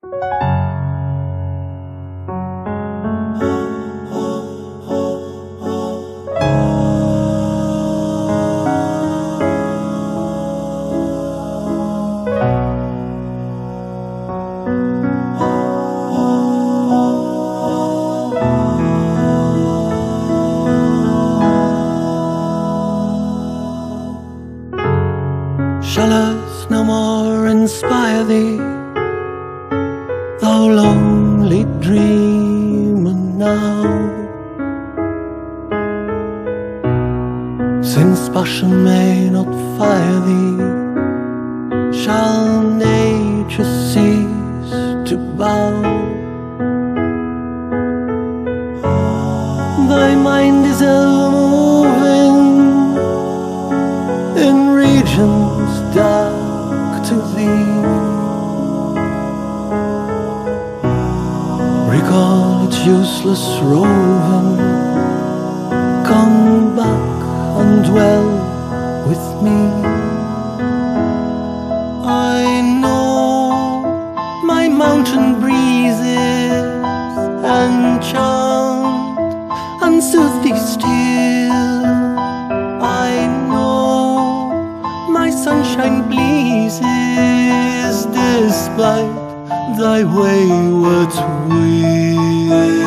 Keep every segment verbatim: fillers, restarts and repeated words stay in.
Shall earth no more inspire thee, thou lonely dreamer now? Since passion may not fire thee, shall nature cease to bow? Thy mind is ever moving in regions dark to thee. Recall its useless roving, come back and dwell with me. I know my mountain breezes enchant and soothe thee still. I know my sunshine pleases despite thy wayward will.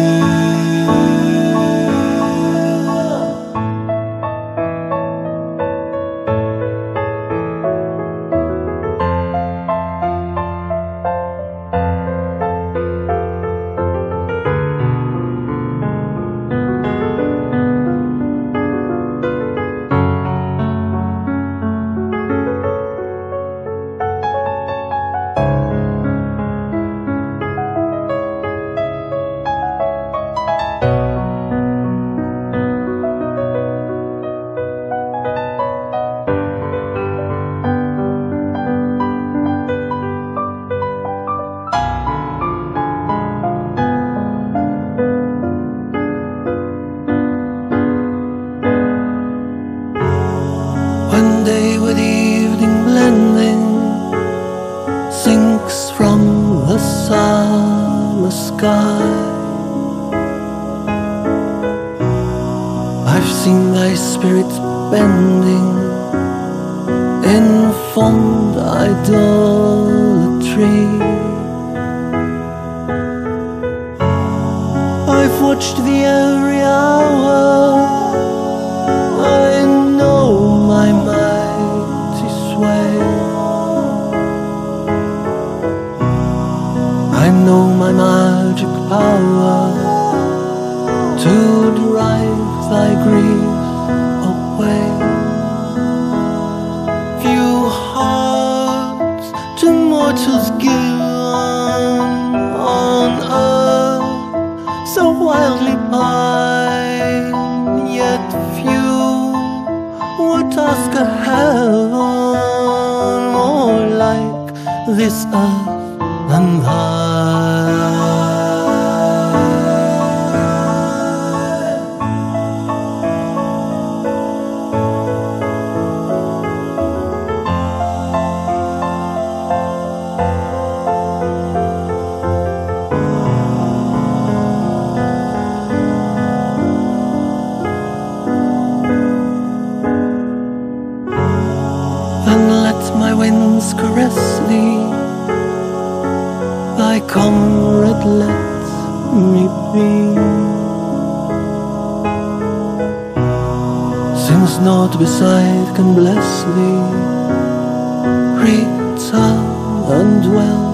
When day with evening blending sinks from the summer sky, I've seen thy spirit bending in fond idolatry. I've watched thee every hour, I know my mighty sway. I know my magic power to drive thy grief away. Few hearts to mortals given on earth so wildly pine, yet few would ask a heaven more like this earth than thine. Then let my winds caress thee, thy comrade let me be. Since naught beside can bless thee, return and dwell